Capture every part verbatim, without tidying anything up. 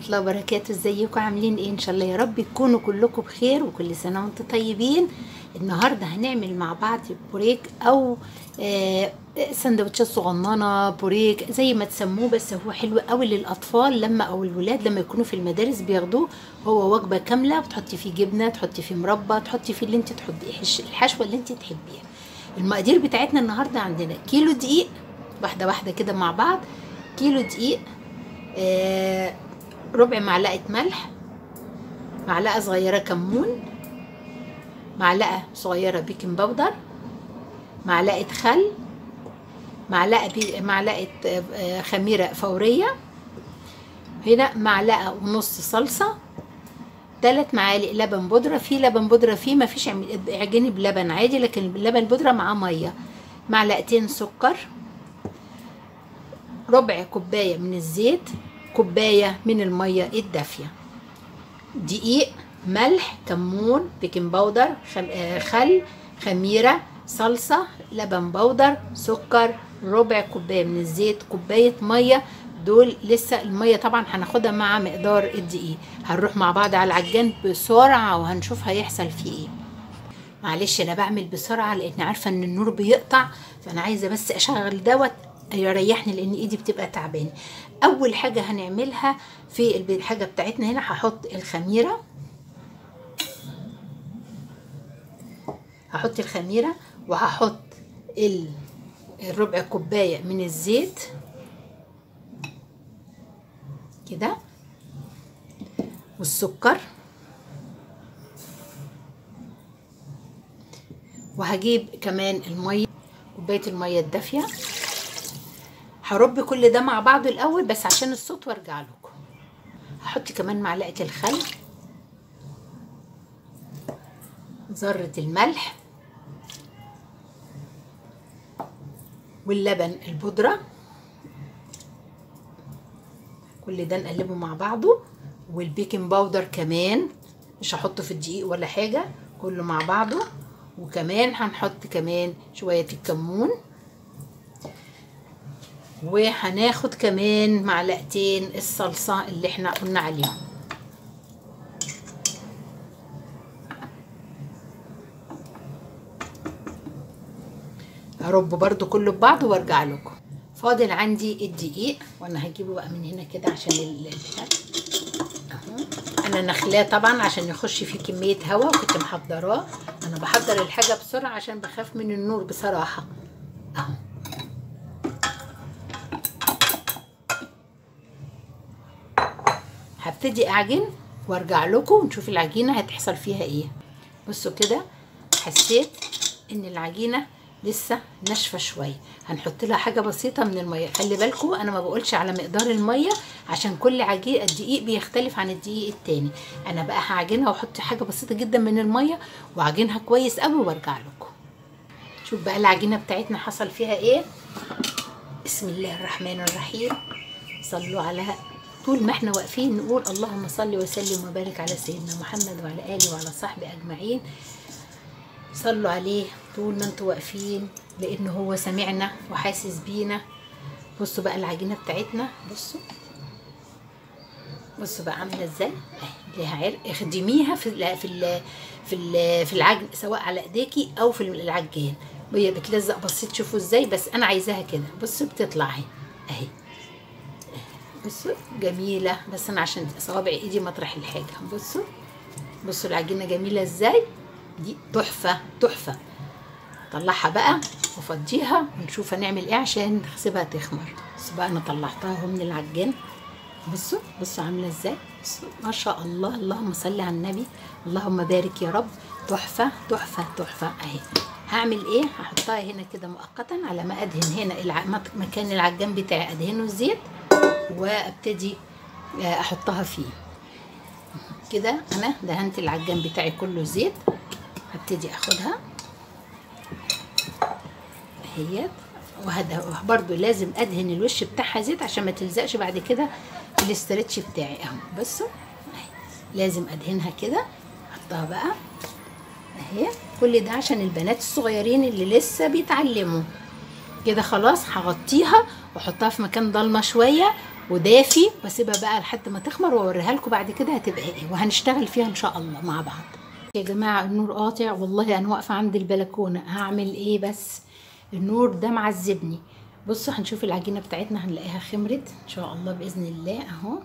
الله وبركاته. ازيكم عاملين ايه؟ ان شاء الله يا رب تكونوا كلكم بخير وكل سنه وانتم طيبين. النهارده هنعمل مع بعض بوريك او آه سندوتشات صغننه، بوريك زي ما تسموه، بس هو حلو قوي للاطفال لما او الولاد لما يكونوا في المدارس بياخدوه. هو وجبه كامله، بتحطي فيه جبنه، تحطي فيه مربى، تحطي فيه اللي انت تحطيه الحشوه اللي انت تحبيها. المقادير بتاعتنا النهارده عندنا كيلو دقيق، واحده واحده كده مع بعض. كيلو دقيق، آه ربع معلقه ملح، معلقه صغيره كمون، معلقه صغيره بيكنج باودر، معلقه خل، معلقه بي معلقه آه خميره فوريه، هنا معلقه ونص صلصه، ثلاث معالق لبن بودره. في لبن بودره فيه، ما فيش اعجني بلبن عادي، لكن اللبن البودره معاه ميه. معلقتين سكر، ربع كوبايه من الزيت، كوبايه من الميه الدافيه. دقيق، ملح، كمون، بيكنج باودر، خل، خميره، صلصه، لبن بودر، سكر، ربع كوبايه من الزيت، كوبايه ميه. دول لسه الميه طبعا هناخدها مع مقدار الدقيق. هنروح مع بعض على العجان بسرعه وهنشوف هيحصل فيه ايه. معلش انا بعمل بسرعه لان عارفه ان النور بيقطع، فانا عايزه بس اشغل دوت يريحني لان ايدي بتبقى تعبانه. اول حاجه هنعملها في الحاجه بتاعتنا هنا، هحط الخميره، هحط الخميره وهحط الربع كوبايه من الزيت كده، والسكر، وهجيب كمان الميه، كوبايه الميه الدافيه. هرب كل ده مع بعضه الاول بس عشان الصوت وارجع لكم. هحط كمان معلقه الخل، ذره الملح، واللبن البودره، كل ده نقلبه مع بعضه، والبيكنج باودر كمان مش هحطه في الدقيق ولا حاجه، كله مع بعضه. وكمان هنحط كمان شويه الكمون، وهناخد كمان معلقتين الصلصه اللي احنا قلنا عليهم. هرب برضو كله ببعض وارجع لكم. فاضل عندي الدقيق وانا هجيبه بقى من هنا كده عشان البتاع اهو. انا نخلاه طبعا عشان يخش فيه كميه هواء، وكنت محضراه. انا بحضر الحاجه بسرعه عشان بخاف من النور بصراحه اهو. هبتدي اعجن وارجع لكم ونشوف العجينه هتحصل فيها ايه. بصوا كده، حسيت ان العجينه لسه ناشفه شويه. هنحط لها حاجه بسيطه من الميه. خلي بالكم انا ما بقولش على مقدار الميه عشان كل عجين الدقيق بيختلف عن الدقيق التاني. انا بقى هعجنها واحط حاجه بسيطه جدا من الميه واعجنها كويس قوي وارجع لكم. شوف بقى العجينه بتاعتنا حصل فيها ايه. بسم الله الرحمن الرحيم. صلوا على، طول ما احنا واقفين نقول اللهم صل وسلم وبارك على سيدنا محمد وعلى اله وعلى صحبه اجمعين. صلوا عليه طول ما انتوا واقفين لان هو سمعنا وحاسس بينا. بصوا بقى العجينه بتاعتنا، بصوا بصوا بقى عامله ازاي اهي، ليها عرق. اخدميها في ال في ال في ال في العجن، سواء على ايديكي او في العجان. هي بتلزق بسيط، شوفوا ازاي، بس انا عايزاها كده. بصوا بتطلع اهي اهي، بصوا جميله. بس انا عشان صوابع ايدي مطرح الحاجه. بصوا بصوا العجينه جميله ازاي، دي تحفه تحفه. طلعها بقى وفضيها ونشوف هنعمل ايه عشان نسيبها تخمر. بصوا بقى انا طلعتها اهو من العجان. بصوا بصوا عامله ازاي، بصوا ما شاء الله. اللهم صل على النبي، اللهم بارك يا رب. تحفه تحفه تحفه اهي. هعمل ايه، هحطها هنا كده مؤقتا على ما ادهن هنا الع... مكان العجان بتاعي، ادهنه الزيت وابتدي احطها فيه كده. انا دهنت العجان بتاعي كله زيت، هبتدي اخدها اهيت. وهذا برضو لازم ادهن الوش بتاعها زيت عشان ما تلزقش بعد كده الاسترتش بتاعي اهو. بصوا لازم ادهنها كده. احطها بقى اهي. كل ده عشان البنات الصغيرين اللي لسه بيتعلموا كده. خلاص هغطيها واحطها في مكان ضلمه شويه ودافي، واسيبها بقى لحد ما تخمر واوريها لكم بعد كده هتبقى ايه، وهنشتغل فيها ان شاء الله مع بعض. يا جماعه النور قاطع والله، انا واقفه عند البلكونه، هعمل ايه بس النور ده معذبني. بصوا هنشوف العجينه بتاعتنا هنلاقيها خمرت ان شاء الله باذن الله اهو.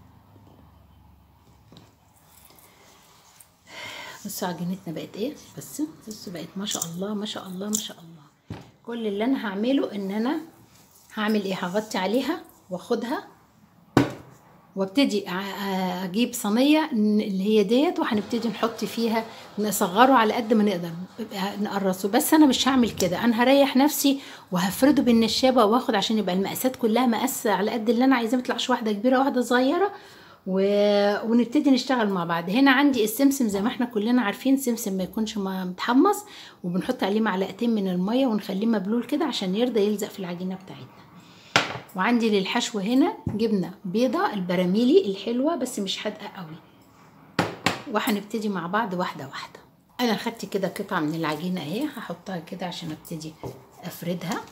بصوا عجينتنا بقت ايه، بس بصوا بقت ما شاء الله ما شاء الله ما شاء الله. كل اللي انا هعمله ان انا هعمل ايه، هغطي عليها واخدها وابتدي اجيب صينيه اللي هي ديت، وهنبتدي نحط فيها نصغره على قد ما نقدر نقرصه. بس انا مش هعمل كده، انا هريح نفسي وهفرده بالنشابه واخد عشان يبقى المقاسات كلها مقاس على قد اللي انا عايزاه، ما يطلعش واحده كبيره واحده صغيره و... ونبتدي نشتغل مع بعض. هنا عندي السمسم زي ما احنا كلنا عارفين، سمسم ما يكونش متحمص، وبنحط عليه معلقتين من الميه ونخليه مبلول كده عشان يرضى يلزق في العجينه بتاعتنا. وعندي للحشو هنا جبنه بيضه البراميلي الحلوه بس مش حادقه قوي، وهنبتدي مع بعض واحده واحده. انا خدت كده قطعه من العجينه اهي، هحطها كده عشان ابتدي افردها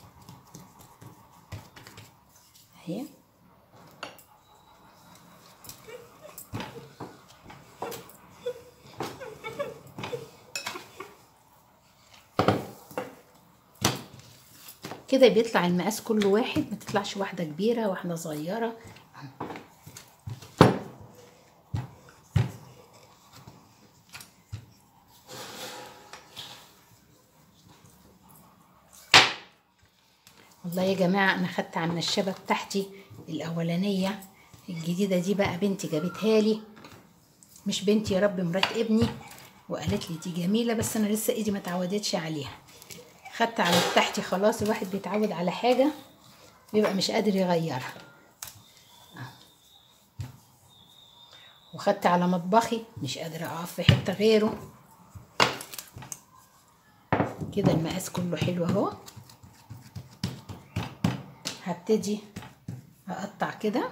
اهي. كده بيطلع المقاس كل واحد، ما تطلعش واحده كبيره واحده صغيره. والله يا جماعه انا خدت على النشابه بتاعتي الاولانيه، الجديده دي بقى بنتي جابتها لي، مش بنتي يا رب، مرات ابني، وقالت لي دي جميله بس انا لسه ايدي ما اتعودتش عليها. خدت على بتاعتي خلاص، الواحد بيتعود على حاجه بيبقى مش قادر يغيرها. وخدت على مطبخي مش قادره اقف في حته غيره. كده المقاس كله حلو اهو. هبتدي اقطع كده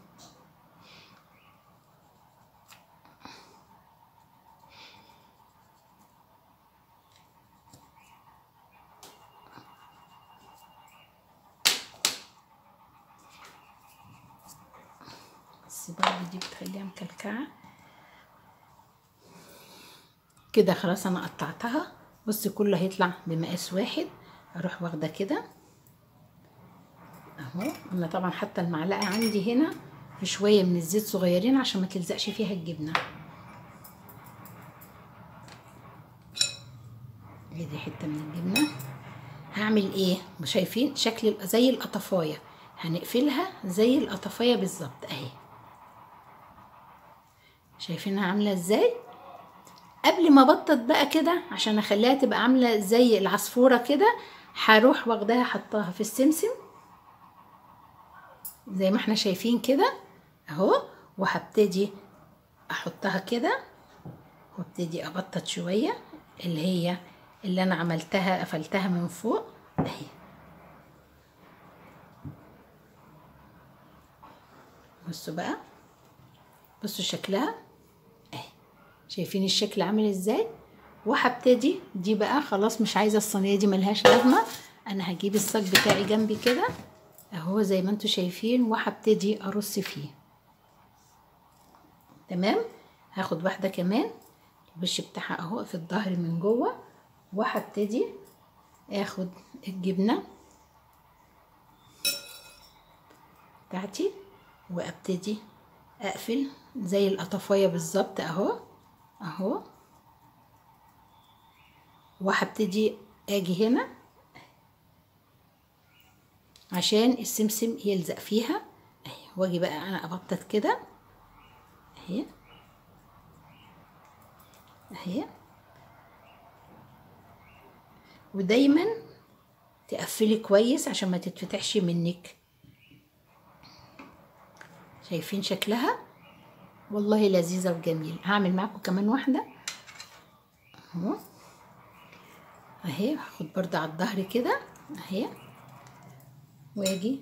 بس برضه دي بتخليها مكلكعه كده. خلاص انا قطعتها، بصي كله هيطلع بمقاس واحد. اروح واخده كده اهو. انا طبعا حتى المعلقه عندي هنا في شويه من الزيت صغيرين عشان ما تلزقش فيها الجبنه. ادي حته من الجبنه. هعمل ايه، شايفين شكل زي القطفايه، هنقفلها زي القطفايه بالظبط اهي. شايفينها عامله ازاي؟ قبل ما ابطط بقى كده عشان اخليها تبقى عامله زي العصفوره كده، هروح واخداها حطاها في السمسم زي ما احنا شايفين كده اهو، وهبتدي احطها كده وابتدي ابطط شويه اللي هي اللي انا عملتها قفلتها من فوق اهي. بصوا بقى، بصوا شكلها اهي، شايفين الشكل عامل ازاي؟ وهبتدي دي بقى خلاص مش عايزه الصينيه دي ملهاش لازمه، انا هجيب الصاج بتاعي جنبي كده اهو زي ما انتوا شايفين، وهبتدي ارص فيه. تمام، هاخد واحده كمان الوش بتاعها اهو في الظهر من جوه، وهبتدي اخد الجبنه بتاعتي وابتدي اقفل زي القطفايه بالظبط اهو اهو. وهبتدي اجي هنا عشان السمسم يلزق فيها اهي، واجي بقى انا ابطط كده اهي اهي. ودايما تقفلي كويس عشان ما تتفتحش منك. شايفين شكلها؟ والله لذيذه وجميل. هعمل معاكم كمان واحده اهو اهي. هاخد برضه على الظهر كده اهي، واجي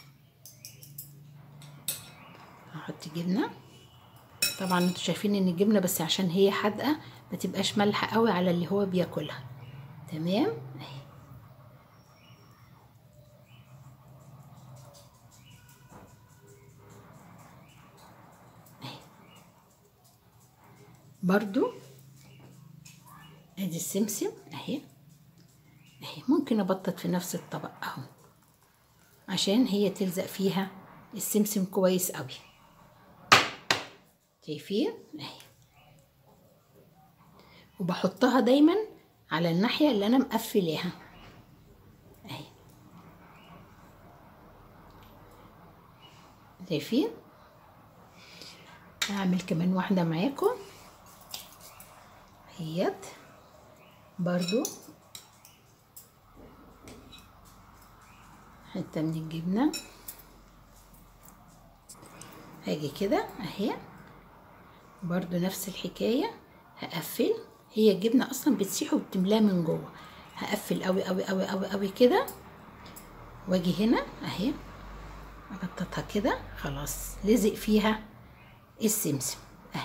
هحط جبنه. طبعا انتوا شايفين ان الجبنه بس عشان هي حادقه ما تبقاش مالحه قوي على اللي هو بياكلها. تمام اهي. برضو ادي السمسم اهي اهي، ممكن ابطط في نفس الطبق اهو عشان هي تلزق فيها السمسم كويس قوي. شايفين اهي، وبحطها دايما على الناحية اللي انا مقفلاها اهي. شايفين؟ هعمل كمان واحدة معاكم اهيت برضو، حتة من الجبنة هاجي كده اهي، برضو نفس الحكاية. هقفل، هي الجبنة اصلا بتسيح وبتملاها من جوه. هقفل قوي قوي قوي قوي قوي كده، واجي هنا اهي ابططها كده، خلاص لزق فيها السمسم اهي.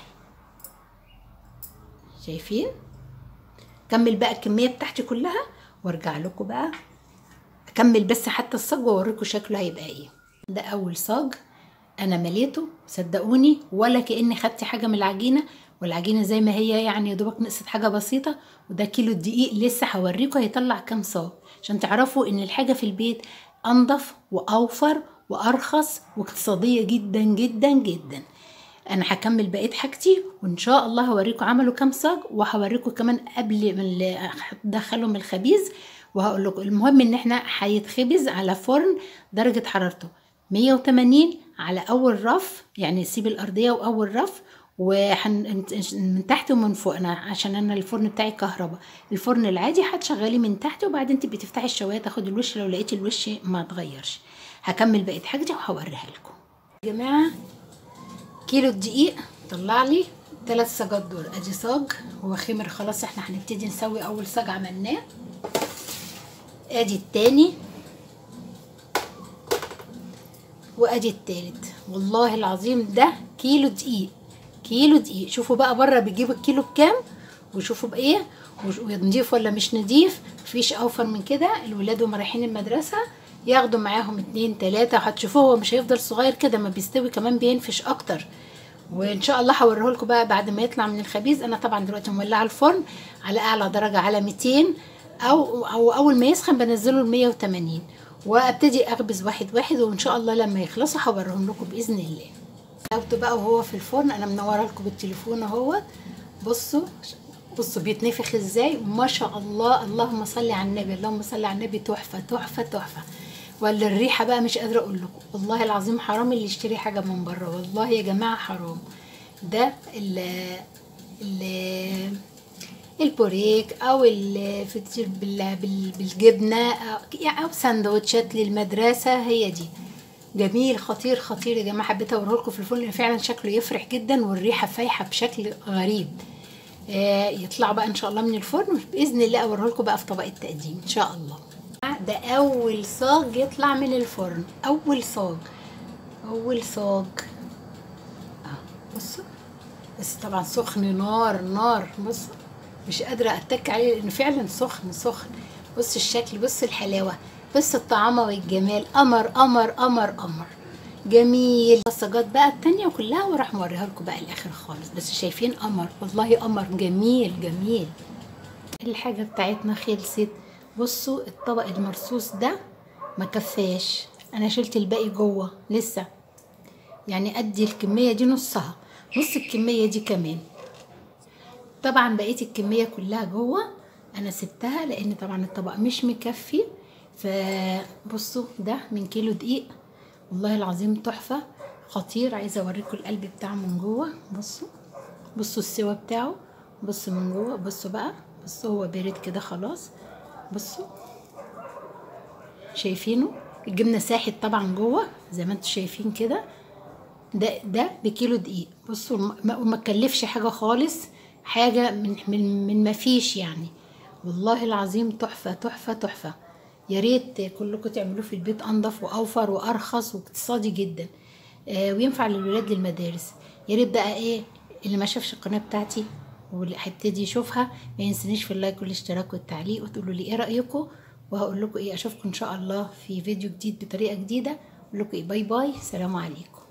شايفين؟ اكمل بقى الكميه بتاعتي كلها وارجع لكم بقى اكمل بس حتى الصاج واوريكم شكله هيبقى ايه. ده اول صاج انا مليته، صدقوني ولا كاني خدت حاجه من العجينه، والعجينه زي ما هي يعني يا دوبك نقصت حاجه بسيطه. وده كيلو الدقيق لسه هوريكم هيطلع كام صاج عشان تعرفوا ان الحاجه في البيت انضف واوفر وارخص واقتصاديه جدا جدا جدا. انا هكمل بقيه حاجتي وان شاء الله هوريكم عملوا كام صاج، وهوريكم كمان قبل ما ادخلهم الخبيز وهقول لكم. المهم ان احنا هيتخبز على فرن درجه حرارته مية وتمانين على اول رف، يعني سيب الارضيه واول رف، وحن من تحت ومن فوق. انا عشان انا الفرن بتاعي كهرباء، الفرن العادي هتشغليه من تحت وبعدين تبقي تفتحي الشوايه تاخد الوش لو لقيتي الوش ما اتغيرش. هكمل بقيه حاجتي وهوريها لكم. يا جماعه كيلو الدقيق طلع لي ثلاث صاجات دول. ادي صاج هو خمر خلاص، احنا هنبتدي نسوي اول صاج عملناه. ادي التاني وادي التالت. والله العظيم ده كيلو دقيق، كيلو دقيق. شوفوا بقى بره بيجيبوا الكيلو بكام وشوفوا بايه ونضيف ولا مش نضيف. مفيش اوفر من كده. الولاد وهم رايحين المدرسه ياخدوا معاهم اتنين تلاته، وهتشوفوه هو مش هيفضل صغير كده، ما بيستوي كمان بينفش اكتر. وان شاء الله هوريه لكم بقى بعد ما يطلع من الخبيز. انا طبعا دلوقتي مولعه الفرن على اعلى درجه على ميتين، او او اول ما يسخن بنزله ل مية وتمانين وابتدي اخبز واحد واحد، وان شاء الله لما يخلصوا هوريهم لكم باذن الله. شفتوا بقى وهو في الفرن، انا منوره لكم بالتليفون اهو. بصوا بصوا بيتنفخ ازاي ما شاء الله. اللهم صل على النبي، اللهم صل على النبي. تحفه تحفه تحفه. ولا الريحه بقى مش قادره اقول لكم. والله العظيم حرام اللي يشتري حاجه من بره، والله يا جماعه حرام. ده ال ال البوريك او الفطير بالجبنه او سندوتشات للمدرسه، هي دي جميل خطير خطير يا جماعه. حبيت اوريه لكم في الفرن، فعلا شكله يفرح جدا والريحه فايحه بشكل غريب. آه يطلع بقى ان شاء الله من الفرن باذن الله اوريه لكم بقى في طبق التقديم ان شاء الله. ده اول صاج يطلع من الفرن، اول صاج اول صاج اه. بصوا بس طبعا سخن نار نار. بصوا مش قادره اتك عليه لانه فعلا سخن سخن. بص الشكل، بص الحلاوه، بص الطعامه والجمال. قمر قمر قمر قمر جميل. الصاجات بقى التانية كلها وراح موريها لكم بقى الاخر خالص. بس شايفين قمر، والله قمر جميل جميل. الحاجه بتاعتنا خلصت. بصوا الطبق المرصوص ده ما كفاش، انا شلت الباقي جوه لسه، يعني ادي الكميه دي نصها، نص الكميه دي كمان. طبعا بقيت الكميه كلها جوه انا سبتها لان طبعا الطبق مش مكفي. فبصوا ده من كيلو دقيق، والله العظيم تحفه خطير. عايزه اوريكم القلب بتاعه من جوه. بصوا بصوا السوا بتاعه، بصوا من جوه. بصوا بقى، بصوا هو بارد كده خلاص. بصوا شايفينه، الجبنه ساحت طبعا جوه زي ما انتم شايفين كده. ده ده بكيلو دقيق. بصوا وما تكلفش حاجه خالص، حاجه من من من ما فيش يعني. والله العظيم تحفه تحفه تحفه. يا ريت كلكم تعملوه في البيت، انضف واوفر وارخص واقتصادي جدا. آه وينفع للولاد للمدارس. يا ريت بقى ايه اللي ما شافش القناه بتاعتي واللي هيبتدي يشوفها ما ينسنيش في اللايك والاشتراك والتعليق، وتقولوا لي ايه رايكم. وهقول لكم ايه، اشوفكم ان شاء الله في فيديو جديد بطريقه جديده. اقول لكم ايه، باي باي، سلام عليكم.